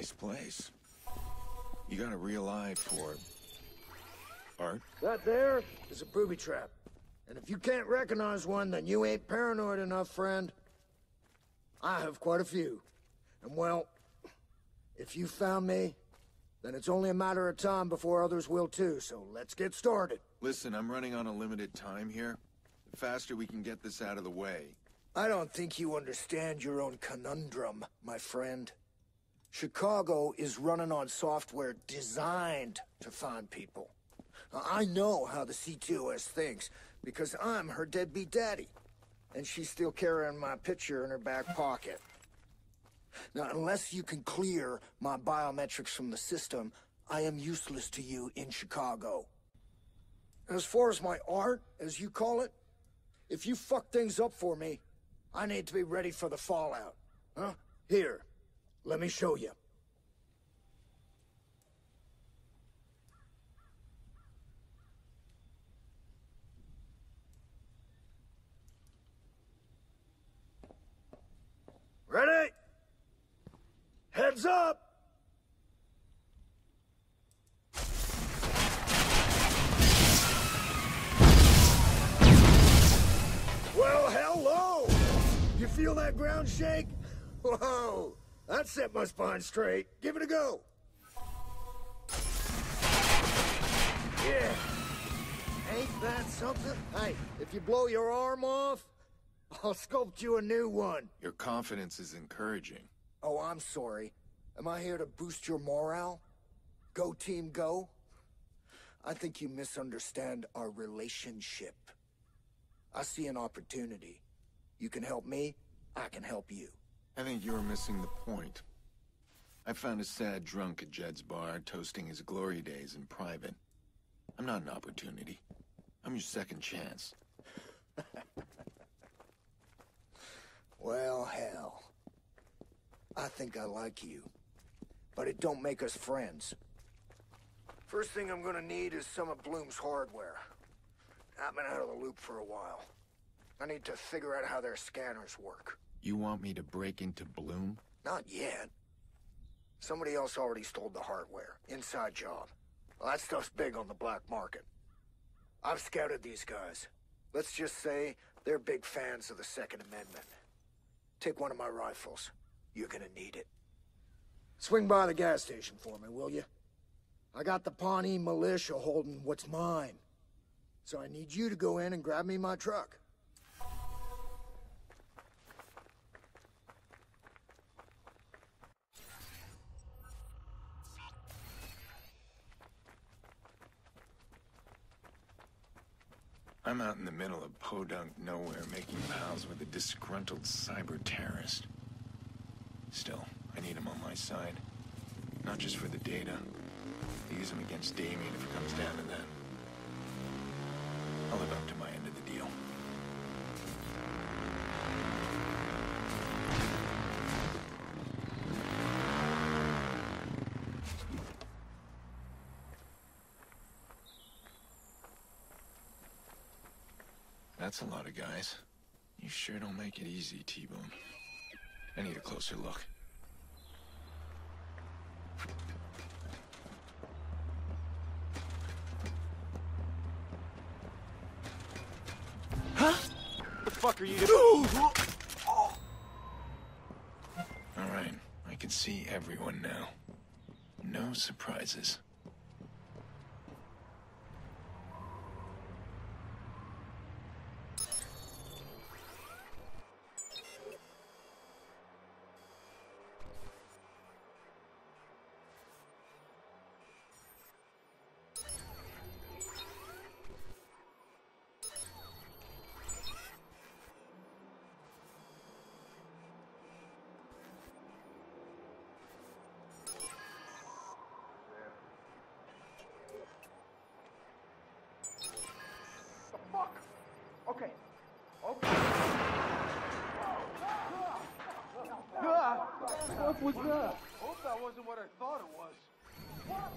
nice place. You got a real eye for art? That there is a booby trap. And if you can't recognize one, then you ain't paranoid enough, friend. I have quite a few. And well, if you found me, then it's only a matter of time before others will too, so let's get started. Listen, I'm running on a limited time here. The faster we can get this out of the way. I don't think you understand your own conundrum, my friend. Chicago is running on software designed to find people. I know how the CTOS thinks, because I'm her deadbeat daddy. And she's still carrying my picture in her back pocket. Now, unless you can clear my biometrics from the system, I am useless to you in Chicago. As far as my art, as you call it, if you fuck things up for me, I need to be ready for the fallout. Huh? Here, let me show you. Ready? Heads up! Well, hello! You feel that ground shake? Whoa! That set my spine straight. Give it a go. Yeah. Ain't that something? Hey, if you blow your arm off, I'll sculpt you a new one. Your confidence is encouraging. Oh, I'm sorry. Am I here to boost your morale? Go team, go? I think you misunderstand our relationship. I see an opportunity. You can help me, I can help you. I think you're missing the point. I found a sad drunk at Jed's bar, toasting his glory days in private. I'm not an opportunity. I'm your second chance. Well, hell. I think I like you. But it don't make us friends. First thing I'm gonna need is some of Bloom's hardware. I've been out of the loop for a while. I need to figure out how their scanners work. You want me to break into Bloom? Not yet. Somebody else already stole the hardware. Inside job. Well, that stuff's big on the black market. I've scouted these guys. Let's just say they're big fans of the Second Amendment. Take one of my rifles. You're gonna need it. Swing by the gas station for me, will you? I got the Pawnee militia holding what's mine. So I need you to go in and grab me my truck. I'm out in the middle of podunk nowhere making pals with a disgruntled cyber terrorist. Still, I need him on my side. Not just for the data. I'll use him against Damien if it comes down to that. I'll live up to my end of the deal. That's a lot of guys. You sure don't make it easy, T-Bone. I need a closer look. Huh? What the fuck are you doing? All right, I can see everyone now. No surprises. Okay. Okay. What was that? Hope that wasn't what I thought it was. What?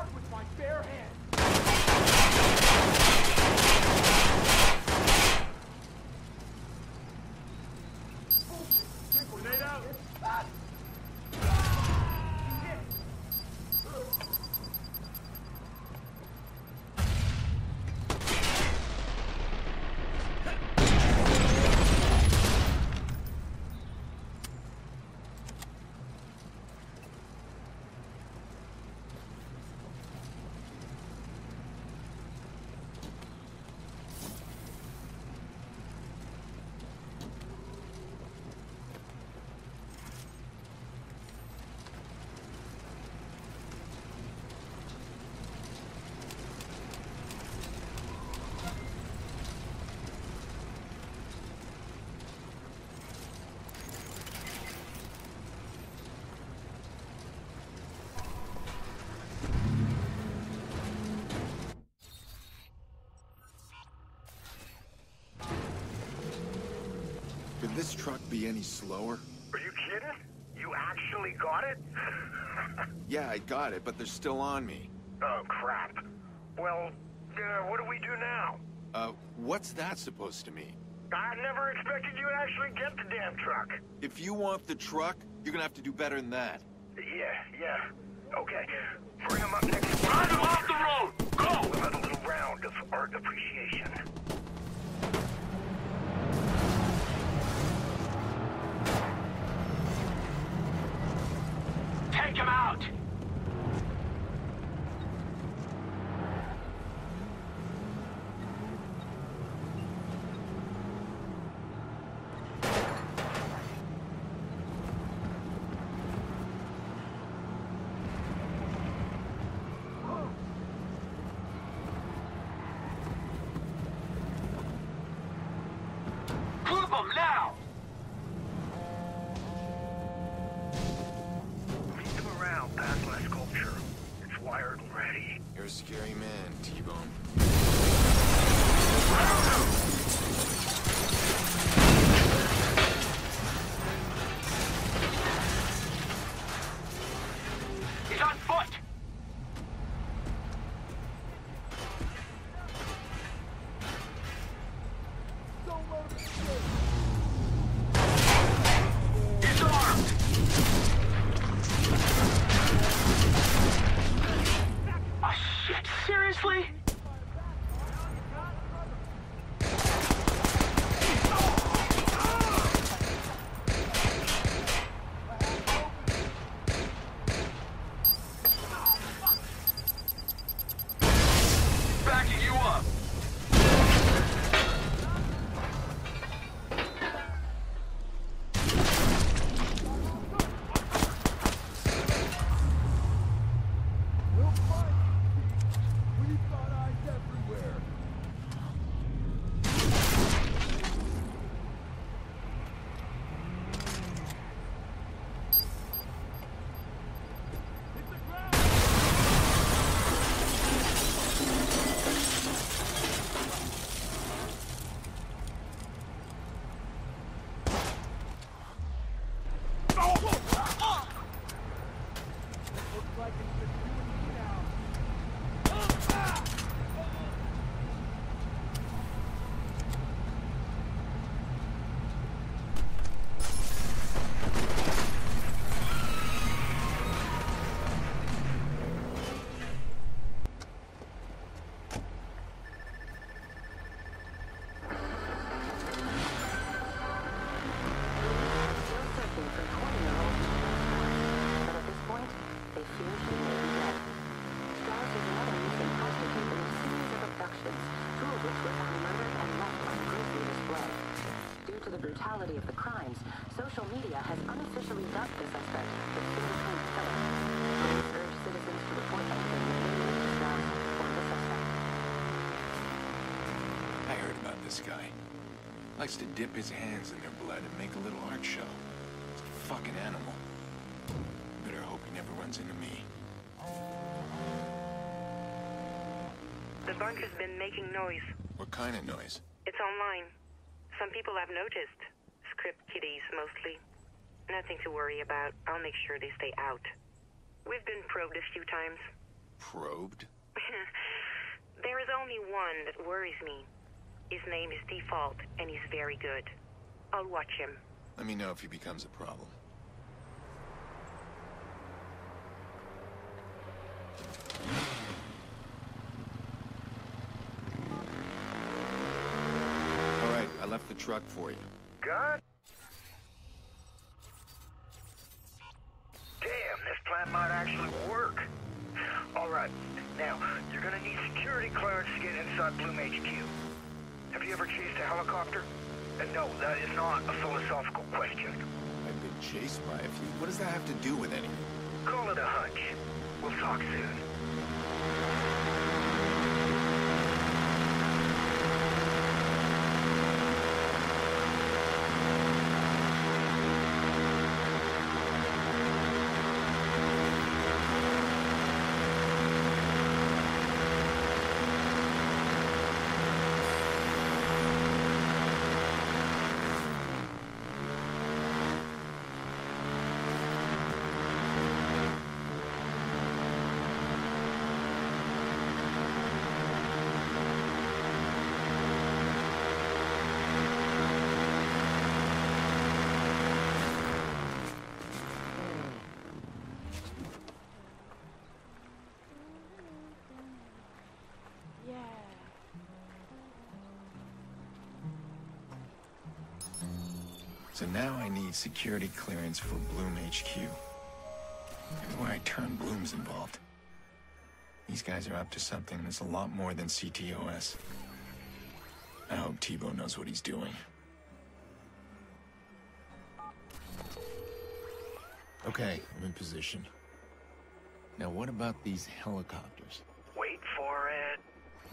truck with my bare hands. Grenade out. Could this truck be any slower? Are you kidding? You actually got it? Yeah, I got it, but they're still on me. Oh, crap. Well, what do we do now? What's that supposed to mean? I never expected you to actually get the damn truck. If you want the truck, you're gonna have to do better than that. Yeah. Okay. Bring him up next. Run him off the road! Go! We'll have a little round of art appreciation. Take him out! Group 'em now! Lead them around past my sculpture. It's wired and ready. You're a scary man, T-Bone. He's on foot! He's armed! Oh shit, seriously? Backing you up! We've got eyes everywhere. Looks like it's just you and me now. Still searching for 20-year-old but at this point, they fear she may be dead. Strauss is another missing prostitute in a series of abductions, two of which were found murdered and left on grisly display. Due to the brutality of the crimes, social media has unofficially dubbed the suspect the fingerprint killer. Police urge citizens to report anything that may lead to Strauss or the suspect. I heard about this guy. Likes to dip his hands in their blood and make a little art show. He's a fucking animal. Better hope he never runs into me. The bunker's been making noise. What kind of noise? It's online. Some people have noticed. Script kiddies, mostly. Nothing to worry about. I'll make sure they stay out. We've been probed a few times. probed? There is only one that worries me. His name is Default, and he's very good. I'll watch him. Let me know if he becomes a problem. All right, I left the truck for you. God damn, this plan might actually work. Alright, now, you're gonna need security clearance to get inside Bloom HQ. Have you ever chased a helicopter? No, that is not a philosophical question. I've been chased by a few. What does that have to do with anything? Call it a hunch. We'll talk soon. So now I need security clearance for Bloom HQ. Everywhere I turn, Bloom's involved. These guys are up to something that's a lot more than CTOS. I hope T-Bone knows what he's doing. Okay, I'm in position. Now what about these helicopters? Wait for it.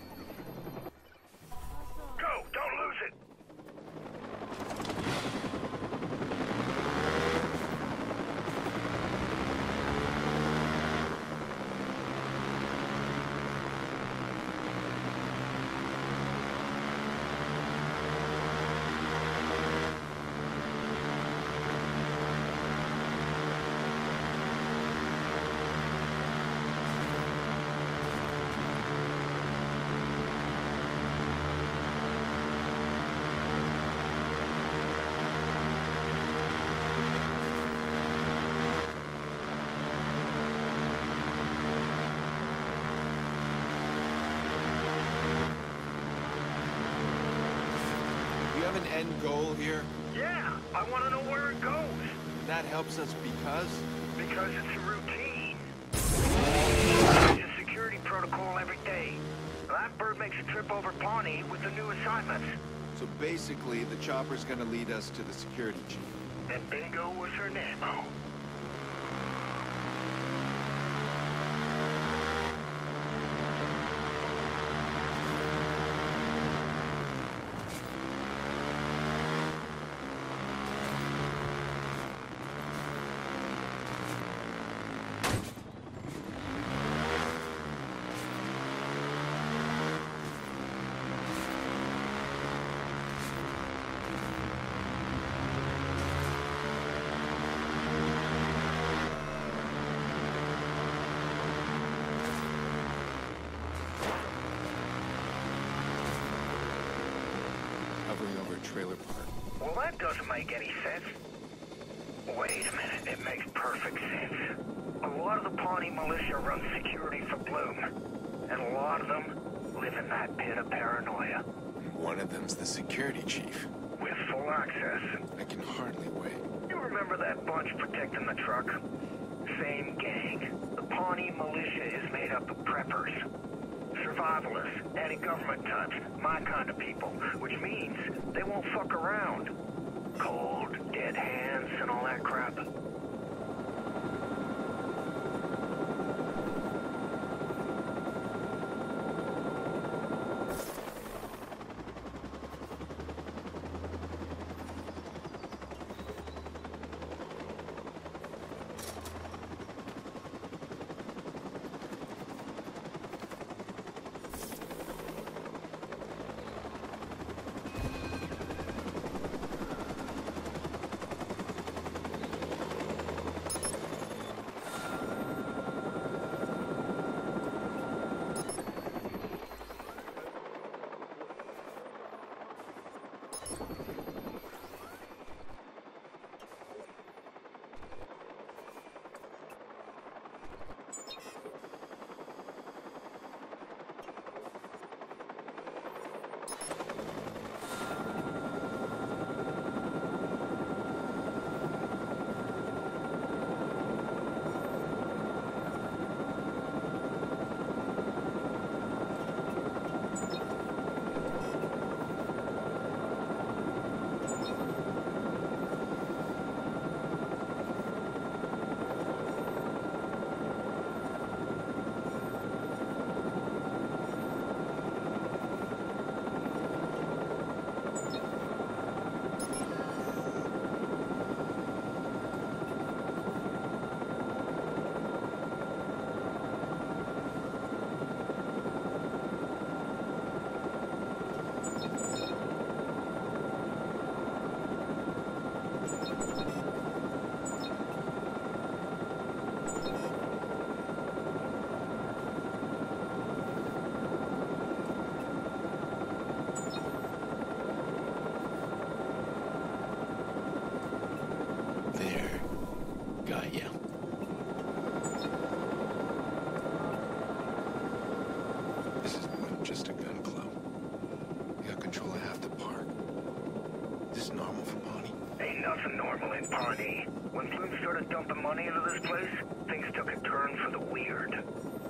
Go! Don't lose it! An end goal here? Yeah, I want to know where it goes. That helps us because? Because it's a routine. It's a security protocol every day. That bird makes a trip over Pawnee with the new assignments. So basically, the chopper's gonna lead us to the security chief. And bingo was her name. Oh. Trailer park. Well, that doesn't make any sense. Wait a minute, it makes perfect sense. A lot of the Pawnee militia run security for Bloom, and a lot of them live in that pit of paranoia. One of them's the security chief. With full access. I can hardly wait. You remember that bunch protecting the truck? Same gang. The Pawnee militia is made up of preppers. Survivalists, anti-government types, my kind of people, which means they won't fuck around. Cold, dead hands, and all that crap. There. Got ya. This is more than just a gun club. We got control of half the park. This is normal for Pawnee. Ain't nothing normal in Pawnee. When Flume started dumping money into this place, things took a turn for the weird.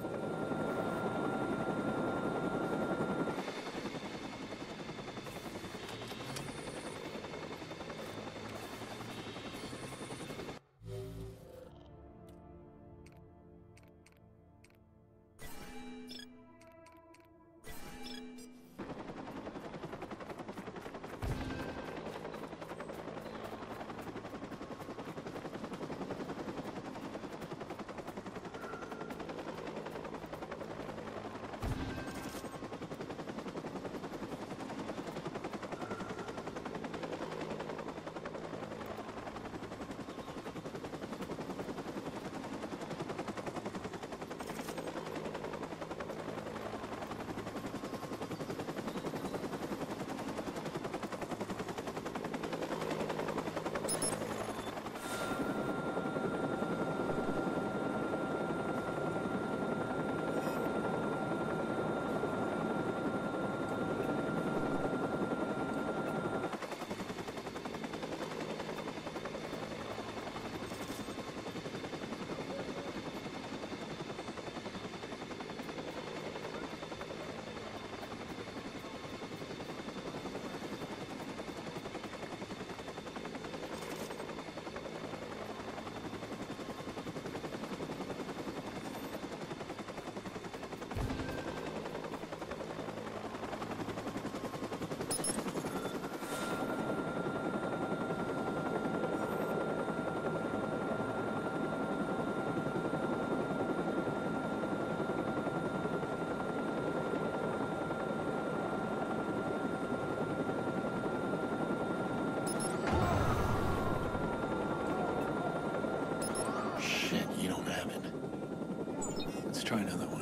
try another one.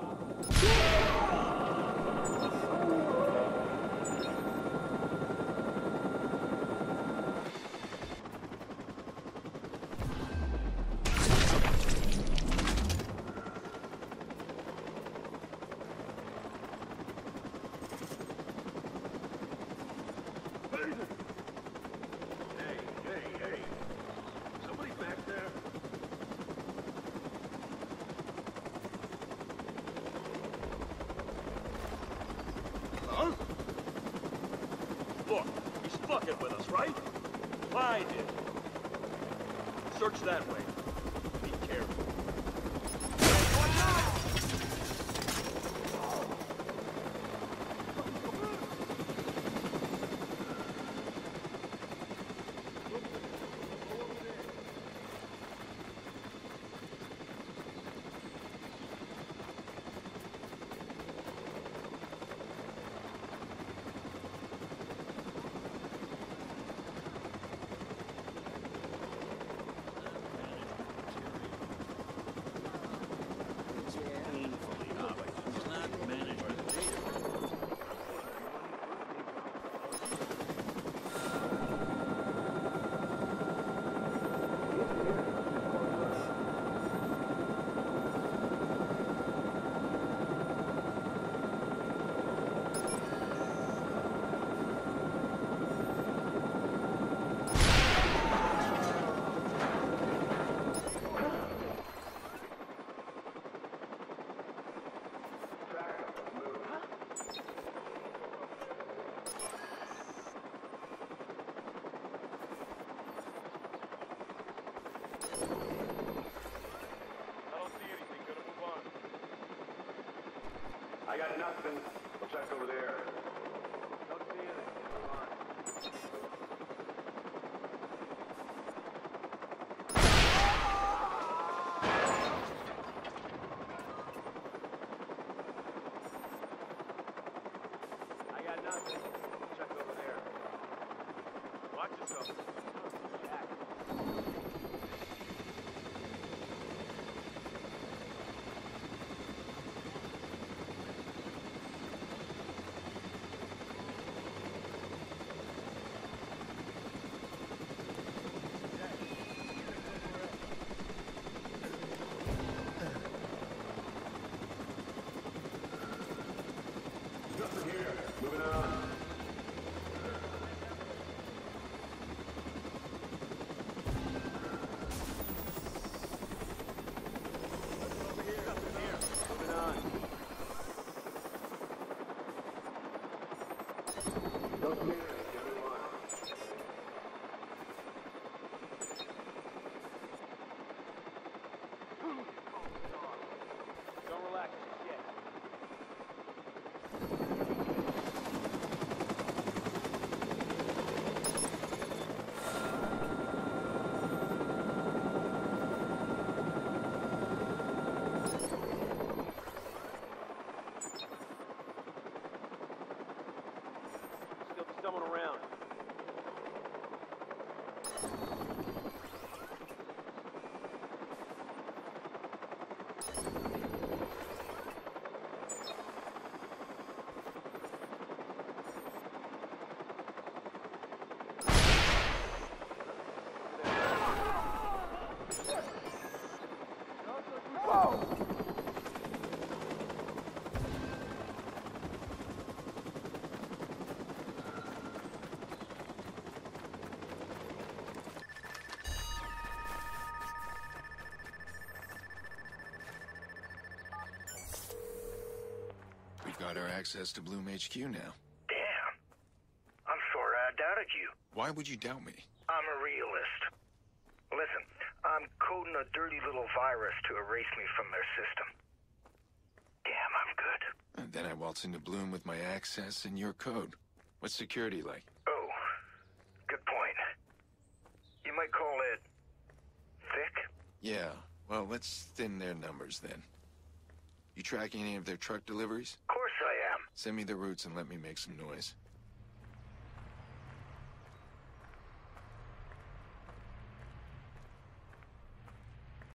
Look, he's fucking with us, right? Find him. Search that way. Be careful. Watch out! I got nothing. We'll check over there. Don't see anything. Come on. I got nothing. We'll check over there. Watch yourself. Jack. Nothing here. Moving on. Over here. Nothing here. Moving on. Nothing here. Moving on. Don't relax just yet. Still be someone around. We've got our access to Bloom HQ now. Damn. I'm sorry I doubted you. Why would you doubt me? I'm a realist. Listen, I'm coding a dirty little virus to erase me from their system. Damn, I'm good. And then I waltz into Bloom with my access and your code. What's security like? Oh, good point. You might call it thick? Yeah, well, let's thin their numbers then. You tracking any of their truck deliveries? Of course I am. Send me the routes and let me make some noise.